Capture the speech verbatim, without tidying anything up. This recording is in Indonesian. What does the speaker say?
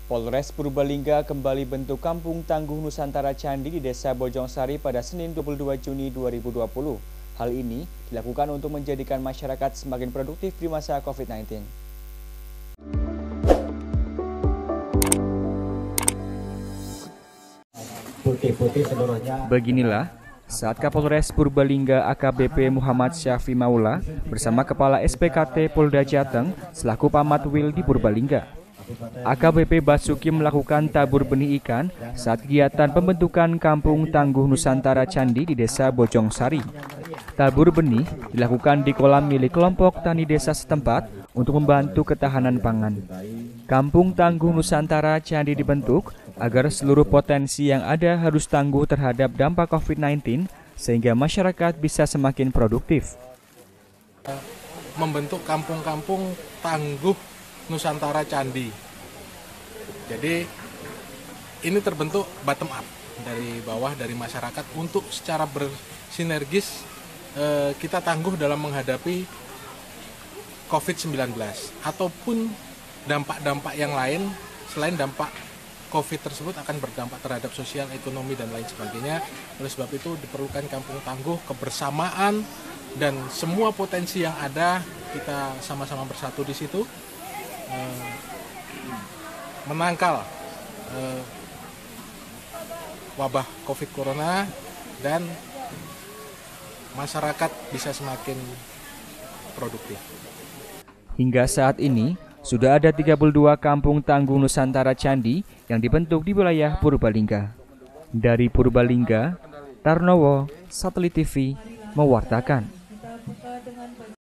Polres Purbalingga kembali bentuk Kampung Tangguh Nusantara Candi di Desa Bojongsari pada Senin dua puluh dua Juni dua ribu dua puluh. Hal ini dilakukan untuk menjadikan masyarakat semakin produktif di masa COVID sembilan belas. Putih-putih seluruhnya. Beginilah saat Kapolres Purbalingga A K B P Muhammad Syafi Maula bersama Kepala S P K T Polda Jateng selaku Pamatwil di Purbalingga. A K B P Basuki melakukan tabur benih ikan saat kegiatan pembentukan Kampung Tangguh Nusantara Candi di Desa Bojongsari. Tabur benih dilakukan di kolam milik kelompok tani desa setempat untuk membantu ketahanan pangan. Kampung Tangguh Nusantara Candi dibentuk agar seluruh potensi yang ada harus tangguh terhadap dampak COVID sembilan belas sehingga masyarakat bisa semakin produktif. Membentuk kampung-kampung tangguh Nusantara Candi. Jadi ini terbentuk bottom up dari bawah, dari masyarakat untuk secara bersinergis eh, kita tangguh dalam menghadapi COVID sembilan belas ataupun dampak-dampak yang lain selain dampak COVID tersebut akan berdampak terhadap sosial, ekonomi, dan lain sebagainya. Oleh sebab itu diperlukan kampung tangguh, kebersamaan, dan semua potensi yang ada kita sama-sama bersatu di situ. Eh, menangkal eh, wabah COVID Corona dan masyarakat bisa semakin produktif. Hingga saat ini sudah ada tiga puluh dua Kampung Tangguh Nusantara Candi yang dibentuk di wilayah Purbalingga. Dari Purbalingga, Tarnowo, Satelit T V mewartakan.